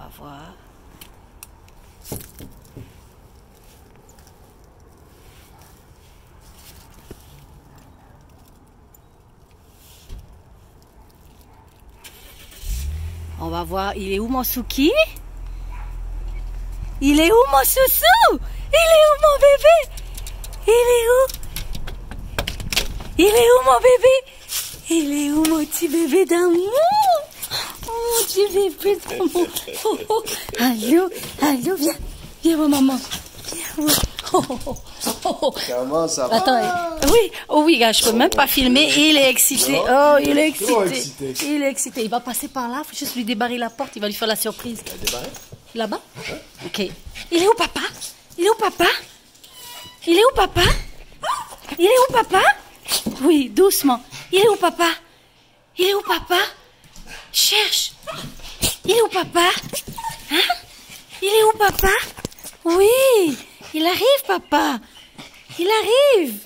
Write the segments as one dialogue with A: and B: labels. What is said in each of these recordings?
A: va voir. On va voir, il est où mon Suki? Il est où mon chouchou? Il est où mon bébé? Il est où? Il est où mon bébé? Il est où mon petit bébé d'amour? Oh, mon petit bébé d'amour. Oh, oh. Allô, allô, viens. Viens voir maman. Viens voir. Oh, oh, oh, oh, oh.
B: Comment ça va?
A: Attends, oui, oh oui, gars, je peux même pas filmer. Il est excité.
B: Non.
A: Oh, il est
B: Trop
A: excité.
B: excité.
A: Il est excité. Il va passer par là. Faut juste lui débarrer la porte. Il va lui faire la surprise.
B: Débarré?
A: Là-bas? Ok. Il est où papa? Il est où papa? Il est où papa? Il est où papa? Oui, doucement. Il est où papa? Il est où papa? Cherche. Il est où papa? Hein? Il est où papa? Oui, il arrive papa. Il arrive.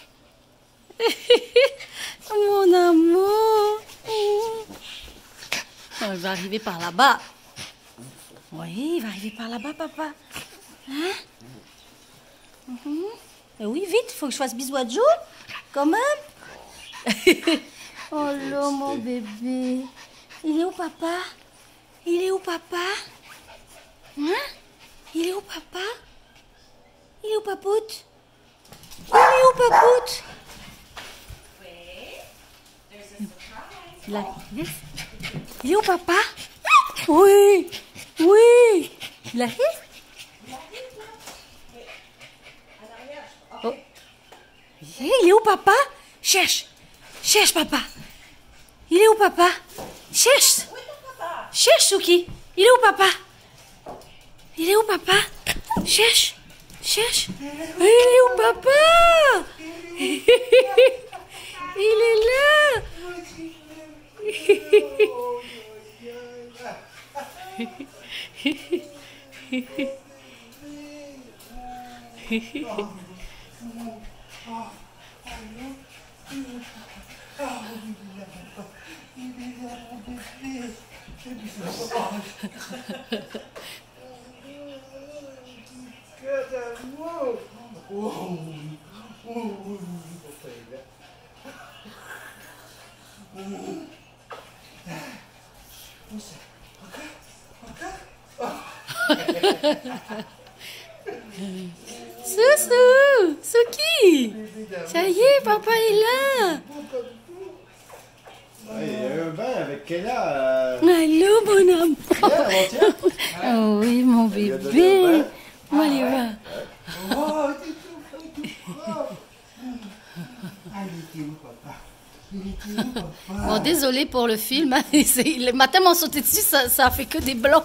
A: Mon amour. Oh, il va arriver par là-bas. Oui, il va arriver par là-bas, papa. Hein? Mais oui, vite, il faut que je fasse bisous à Joe, quand même. Oh là, mon bébé. Il est où, papa? Il est où, papa? Hein? Il est où, papa? Il est où, papoute? Il est où, papoute? Il arrive. Il est où, papa? Oui. Oui. Il arrive? Oh. Il est où, papa? Cherche. Cherche, papa. Il est où, papa? Cherche. Cherche, Suki. Il est où, papa? Il est où, papa? Cherche. Cherche. Il est où, papa? Il est là. Soussou, Suki. Ça y est, papa est là.
B: Ouais, il y a un bain avec Kella.
A: Allô, mon amour.
B: Avant-hier.
A: Oh oui, mon bébé. Où allez voir?
B: Oh, t'es tout fort. Ah, il était où, papa? Il était où, papa?
A: Bon, désolé pour le film. Hein. Le matin, m'en sauter dessus, ça a fait que des blancs.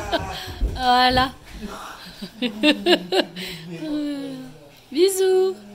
A: Voilà. Bisous.